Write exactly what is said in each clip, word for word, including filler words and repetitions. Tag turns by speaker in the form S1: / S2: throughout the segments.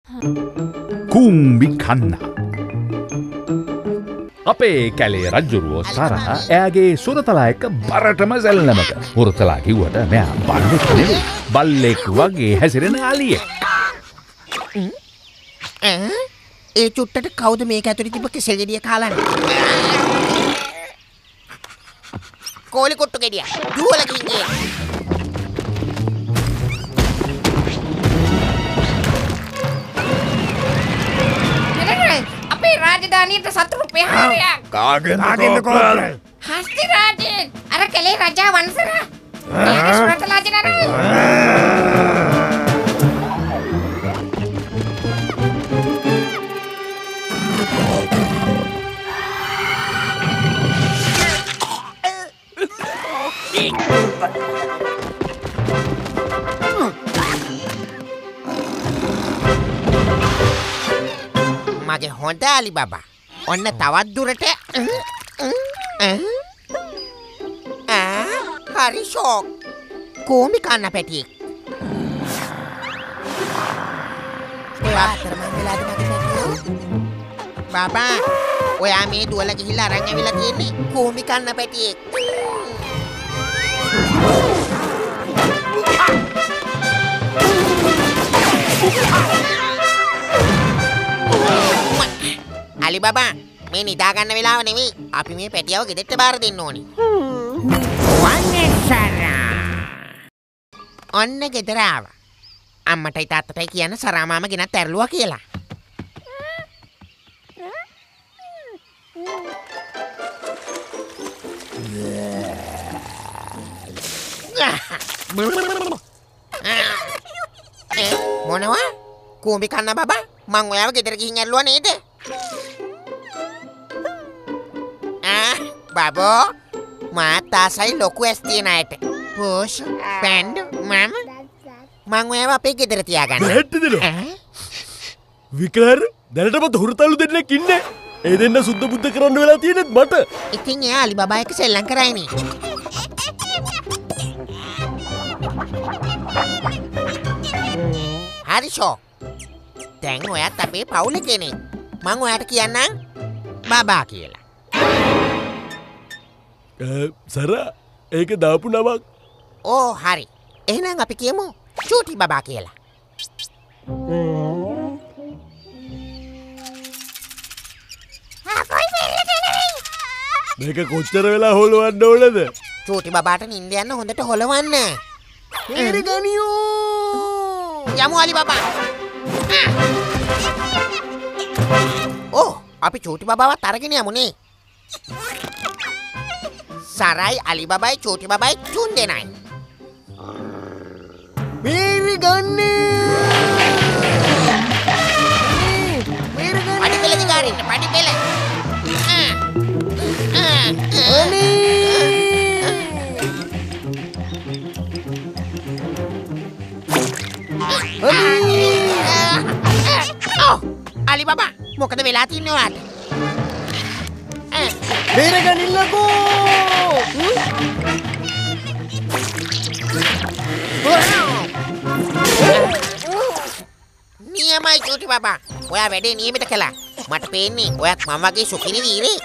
S1: කුම්බි කන්න. අපේ කැලේ රජ්ජුරුවෝ සරහ එයාගේ සුරතලා එක්ක බරටම සැල්ලමක. හුරතලා කිව්වට මෙයා බල්ලෙක් නෙවෙයි. බල්ලෙක් වගේ හැසිරෙන අලියෙක්.
S2: ඒ චුට්ටට කවුද මේක ඇතුලේ තිබ්බ කෙසෙල් ගෙඩිය කාලානේ? කෝලි කොට්ටු ගෙඩිය. දුවලා ගිහින් අපේ රාජධානියට සතුරු ප්‍රහාරයක්.
S3: කාගෙන්ද කොල්ලේ?
S2: හස්ති රාජෙන්. අර කැලේ රජා වංශනා. එයාගේ සුරතලා ජනරල්. මගේ හොඳ අලි බබා. ඔන්න තවත් දුරට හරි ෂෝක්. කෝමි කන්න පැටියෙක්. ඔයා අතරමං වෙලාද මගේ පැටියෝ? බබා ඔයා මේ දුවලා ගිහිල්ලා අරන් ඇවිල්ලා තියෙන්නේ කෝමි කන්න පැටියෙක්. අලි බබා මේ නිදා ගන්න වෙලාව නෙවෙයි. අපි මේ පැටියව ගෙදරට බාර දෙන්න ඕනි. ඔන්න ගෙදර ආවා. අම්මටයි තාත්තටයි කියන්න සරා මාම ගෙනත් ඇරලුවා කියලා. මොනවා? කූඹි කන්න බබා මං ඔයාව ගෙදර ගිහින් ඇල්ලුවා නේද? ආ බබෝ මාත් ආසයි ලොකු ඇස් තියන අයට. පෝෂ් පැන්ඩ් මම මං ඔයාව අපේ ගෙදර තියාගන්න.
S3: නැට්ටදලෝ විකාර දැනටමත් හුරතල්ලු දෙන්නෙක් ඉන්නේ. ඒ දෙන්න සුද්ධ බුද්ධ කරන්න වෙලා තියෙනෙත් මට.
S2: ඉතින් එයා අලි බබා එක්ක සෙල්ලම් කරයිනේ. හරි ෂෝ. දැන් ඔයත් අපේ පවුලේ කෙනෙක්. මං ඔයාට කියන්නම් බබා කියලා.
S3: සරා ඒක දාපු නමක්.
S2: ඕ හරි. එහෙනම් අපි කියමු චූටි බබා කියලා.
S3: මේක කොච්චර වෙලා හොලවන්න ඕනද?
S2: චූටි බබාට නිින්ද යන්න හොඳට හොලවන්න.
S3: මේක ගනියෝ.
S2: යමු අලි බබා. ඕ අපි චූටි බබාවත් අරගෙන යමුනේ. සරයි අලි බබයි චූටි බබයි තුන් දෙනයි.
S3: මේරි ගන්නේ. මේරි ගන්නේ.
S2: පඩි පෙළ දිගාරින්න පඩි පෙළ. අලි බබා මොකද වෙලා තින්නේ ඔයාට?
S3: බේරගනින්නකෝ.
S2: නියමයි චූටි බබා. ඔයා වැඩේ නියමිත කළා. මට පේන්නේ ඔයත් මම වගේ සුඛිනි වීරේ.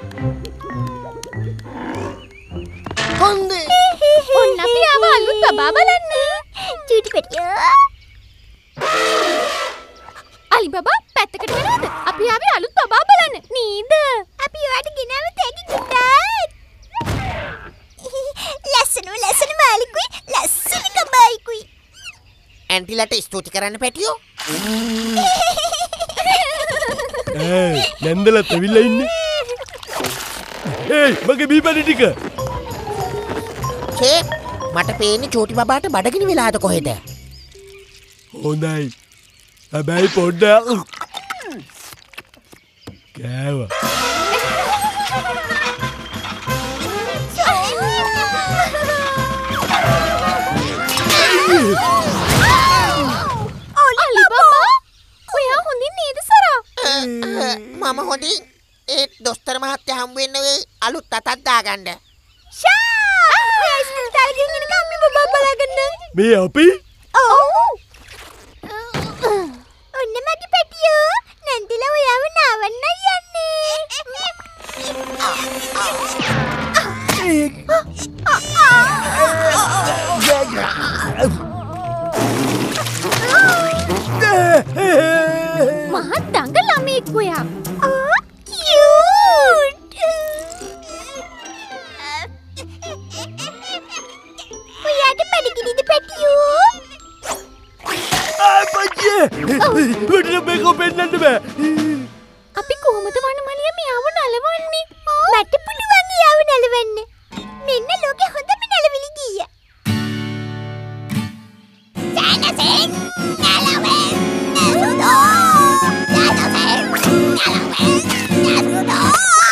S3: කොන්දේ.
S4: ඔන්න අපි ආව අලුත් බබා බලන්න. චූටි පැටියෝ. අලි බබා පැත්තකට වෙනවද? අපි ආවේ අලුත් බබා බලන්න. නේද? අපි ඔයාට ගෙනාව තෑගි ගුටාත්. ලස්සන ලස්සන මාලිකුයි ලස්සන කබායිකුයි.
S2: ඇන්ටිලට ස්තුති කරන්න පැටියෝ.
S3: ඒ නැන්දලත් ඇවිල්ලා ඉන්නේ. ඒයි මගේ බීපැණි ටික.
S2: චේ මට පේන්නේ චූටි බබාට බඩගිනි වෙලාද කොහෙද?
S3: හොඳයි. හැබැයි පොඩ්ඩක් කෑවා.
S4: අලි බබා ඔයා හොඳින් නේද සරා?
S2: මම හොඳින්. ඒත් දොස්තර මහත්තයා හම්බ වෙන්න වෙයි අලුත් අතක් දාගන්න.
S4: ෂා! ඔයා ඉස්පිරිතාලේ ගිහින් එනකම් අපි බබා බලාගන්න.
S3: මේ අපි?
S4: ඔව්. ඔන්න මගේ පැටියෝ. නැන්දලා ඔයාව නාවන්න යන්නේ. මහත් දඟ ළමෙක් ඔයා. ආ කියුට්. ඔයාට පැඩිගිනිද පැටියෝ?
S3: අපච්චි උඩට මේක පෙන්නන්න බෑ.
S4: අපි කොහොමද වනමලිය මෙයාව නලවන්නේ? මට පුළුවන් එයාව නලවන්න. මෙන්න ලෝකෙ හොඳම නලවිලි ගීය. සෑනසෙන් නලවෙන් නසුදෝ. සෑනසෙන් නලවෙන් නසුදෝ.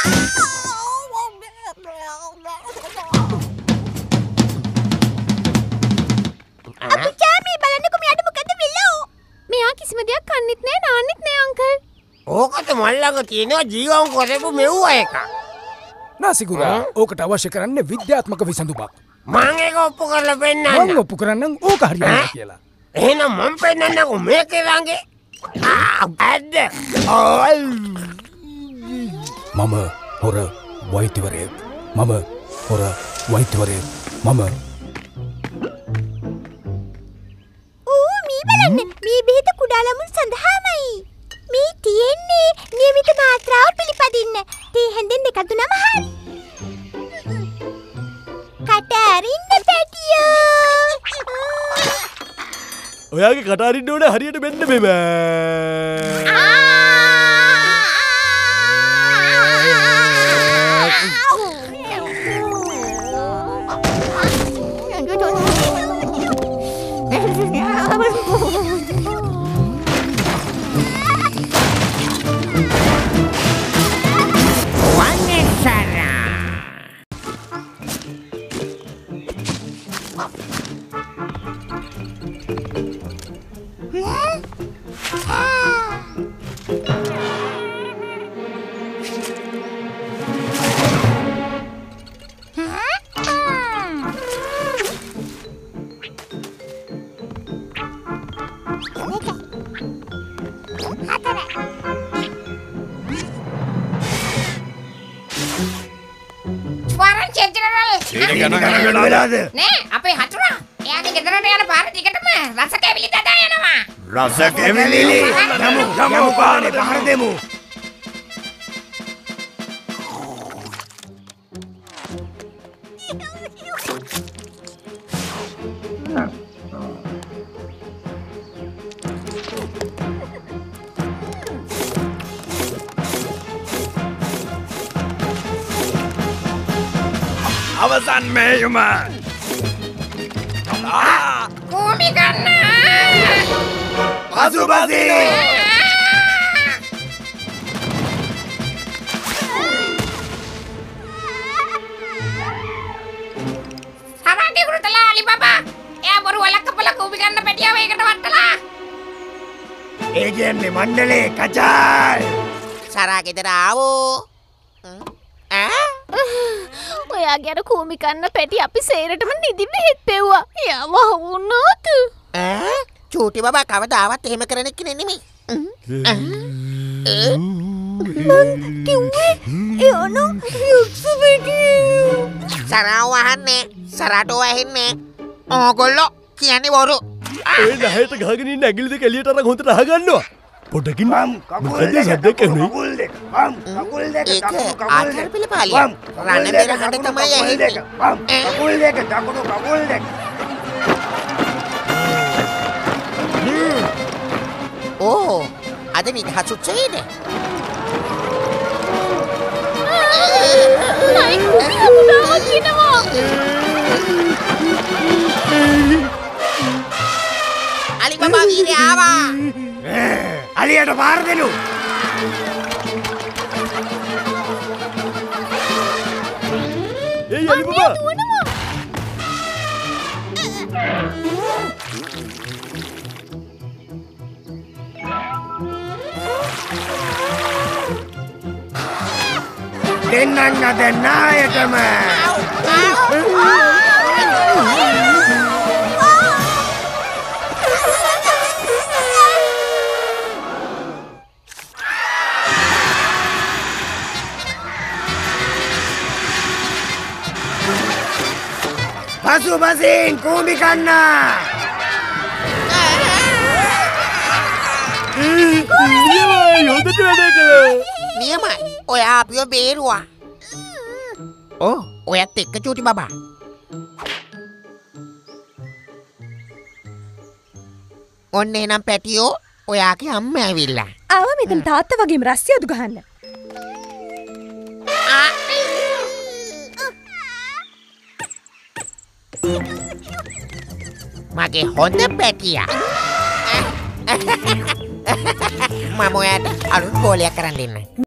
S4: අපි චාමි බලන්නකො මෙයාට මොකද වෙලා? මෙයා කිසිම දෙයක් කන්නෙත් නෑ නාන්නෙත් නෑ අංකල්.
S2: ඕකට මල්ලඟ තියෙනවා ජීවම් කරපු මෙව්ව එක.
S5: නාසිකුරා ඕකට අවශ්‍ය කරන්නේ විද්‍යාත්මක විසඳුමක්.
S2: මං ඒක ඔප්පු කරලා
S5: මම
S2: පෙන්නන්න.
S5: ඔප්පු කරන්නම් ඕක හරියන්නේ කියලා.
S2: එහෙනම් මම පෙන්නන්නකෝ මේකේ රංගේ. ආ ඇද්ද?
S5: මම හොර වෛද්‍යවරයෙක්. මම හොර වෛද්‍යවරයෙක්. මම
S4: ඌ මේ බලන්න මේ බෙහෙත කුඩා ළමුන් සඳහාමයි. මේ තියෙන්නේ නියමිත මාත්‍රාව පිළිපදින්න. තේ හැන්දෙන් දෙකක් දුනම හරි. කට අරින්න පැටියෝ.
S3: ඔයාගේ කට අරින්න ඕනේ හරියට මෙන්න මෙම.
S2: නෑ අපේ හතුරා එයාගේ ගෙදරට යන පාර දිගටම රස කැවිලි දදා යනවා.
S3: රස කැවිලි නමු නමු පානේ පහර දෙමු. අවසන් මේයුම
S2: කෝමි ගන්න
S3: පසුපසි
S2: සරාගේ කුරුතලා අලි බබා එයා බොරු වලක් කපලා කෝමි ගන්න පැටියව ඒකට වට්ටලා.
S3: ඒ කියන්නේ මණ්ඩලේ කචාල්
S2: සරා ගෙදර ආවෝ. ඈ
S4: ඔයාගේ අර කූමි කන්න පැටි අපි සේරටම නිදි බෙහෙත් පෙව්වා. යාම වුණාද?
S2: ඈ චූටි බබා කවදාවත් එහෙම කරන කෙනෙක් නෙමෙයි.
S4: මං කිව්වේ යෝනු යුක්ස බෙටි.
S2: සරා වහන්නේ සරාට වහින්නේ. ඕගොල්ලෝ කියන්නේ බොරු.
S3: ඒ නැහැට ගහගෙන ඉන්න ඇඟිලි දෙක එළියට අරන් හොඳට අහගන්නවා. පොඩකින් මොකද සද්දයක් ඇහුනේ?
S6: කකුල් දෙක වම් කකුල් දෙක
S2: ඒක
S6: දකුණු
S2: ආධාර පිළිපාලිය. රණ බෙර හඬ තමයි ඇහෙන්නේ.
S6: කකුල් දෙක දකුණු කකුල් දෙක
S2: ඕ අද නිදහස් උත්සවයේද?
S4: නයි කුඩාවක් කියනවා.
S2: අලි බබා වීරය ආවා.
S6: අලියට පාර දෙනු
S3: ඒ අලි බබා
S4: දුවනවා.
S6: දෙන්නන්න දෙන්නායටම පසු පසින් කූඹි කන්නා.
S3: නියමයි හොඳට වැඩ කළා.
S2: නියමයි. ඔයා අපිව බේරුවා. ඕ ඔයත් එක්ක චූටි බබා. ඔන්න එනම් පැටියෝ ඔයාගේ අම්මා ඇවිල්ලා.
S4: ආව මෙතන තාත්තා වගේම රස්සියදු ගහන්න.
S2: මගේ හොඳ පැටියා. මම ඔයාට අලුත් ගෝලයක් කරන් දෙන්න.